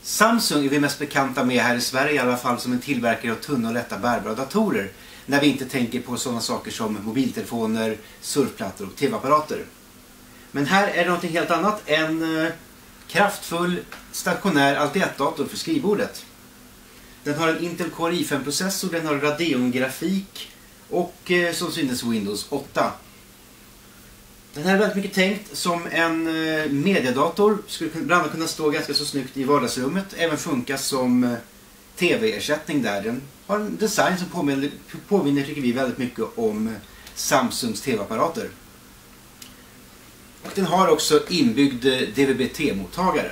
Samsung är vi mest bekanta med här i Sverige i alla fall som en tillverkare av tunna och lätta bärbara datorer. När vi inte tänker på sådana saker som mobiltelefoner, surfplattor och tv-apparater. Men här är det något helt annat. En kraftfull stationär Alti-1-dator för skrivbordet. Den har en Intel Core i5-processor, den har Radeon-grafik och som synes Windows 8. Den här är väldigt mycket tänkt som en mediedator. Skulle bland annat kunna stå ganska så snyggt i vardagsrummet. Även funka som tv-ersättning där. Den har en design som påminner tycker vi väldigt mycket om Samsungs tv-apparater. Och den har också inbyggd DVB-T-mottagare.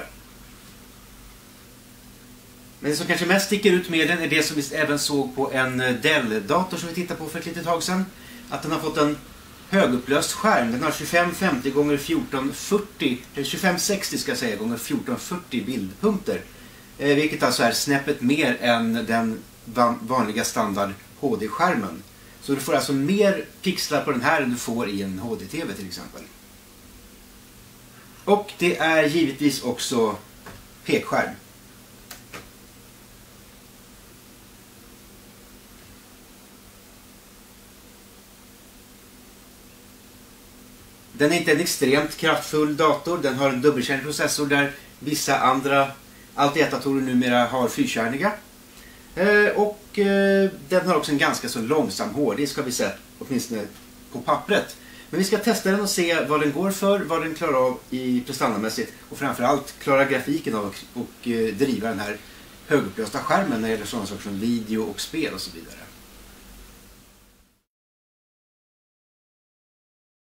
Men det som kanske mest sticker ut med den är det som vi även såg på en Dell-dator som vi tittade på för ett litet tag sedan. Att den har fått en högupplöst skärm. Den har 2550 x 1440, eller 2560 ska jag säga, gånger 1440 bildpunkter. Vilket alltså är snäppet mer än den vanliga standard HD-skärmen. Så du får alltså mer pixlar på den här än du får i en HD-TV till exempel. Och det är givetvis också pekskärm. Den är inte en extremt kraftfull dator. Den har en dubbelkärnig processor där vissa andra Alti-1-datorer numera har fyrkärniga. Och den har också en ganska så långsam hårddisk, ska vi säga, åtminstone på pappret. Men vi ska testa den och se vad den går för, vad den klarar av i prestandamässigt och framförallt klarar grafiken av och driva den här högupplösta skärmen när det gäller sådana saker som video och spel och så vidare.